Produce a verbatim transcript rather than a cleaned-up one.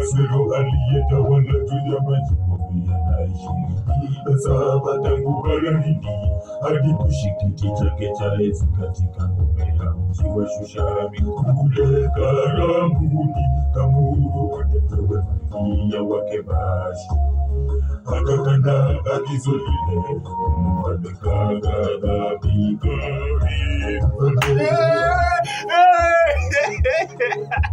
Kasero aliyetawala juu ya maji pia naishi. Ila saba tangu bara hindi hadi kushikiti chake cha enzi katika ngome ya mji wa Shushani. Kule Karamuni Kamuru watetewe malkia wake Bashi. Akakana agizo lile mfalme kaghadhabika.